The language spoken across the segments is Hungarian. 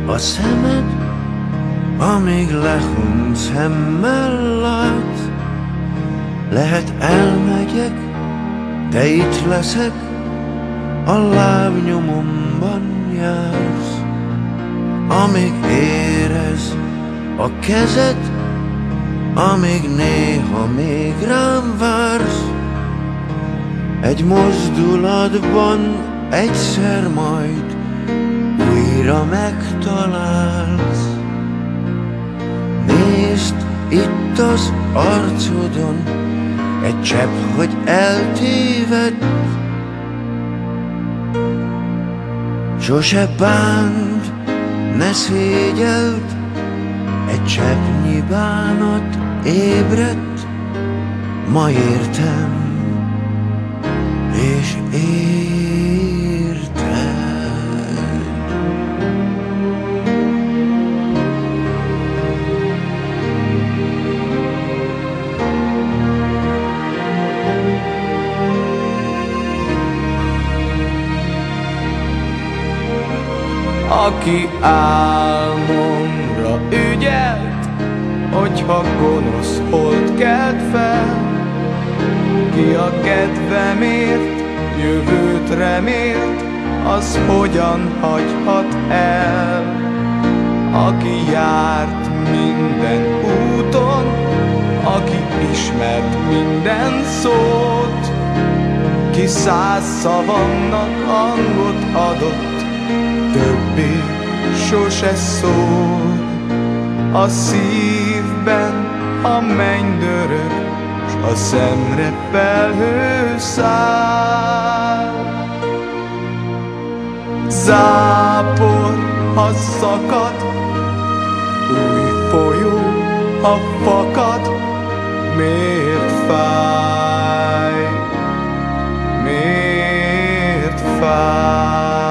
a szemed, amíg lehunyt szemmel látsz. Lehet elmegyek, de itt leszek, a lábnyomomban jársz. Amíg érez a kezed, amíg néha még rám vársz. Egy mozdulatban egyszer majd újra megtalálsz. Nézd itt az arcodon, egy csepp, hogy eltévedt. Sose bánt, ne szégyeld, egy cseppnyi bánat ébredt. Ma értem, és érted. Aki álmomra ügyelt, hogyha gonosz holt kelt fel, ki a kedvemért jövőt remélt, az hogyan hagyhat el? Aki járt minden úton, aki ismert minden szót, ki 100 szavamnak hangot adott, többé sose szól. A szívben a mennydörög, s a szemre felhő száll. Zápor, ha szakad, új folyó, ha fakad, miért fáj, miért fáj?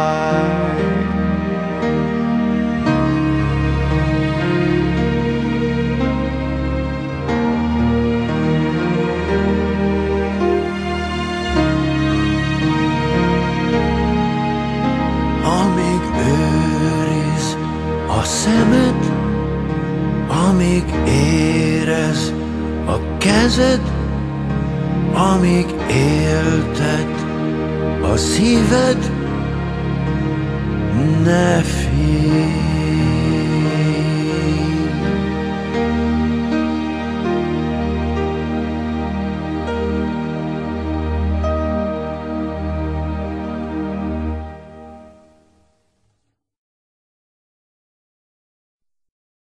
Szemed, amíg érez a kezed, amíg éltet a szíved, ne félj.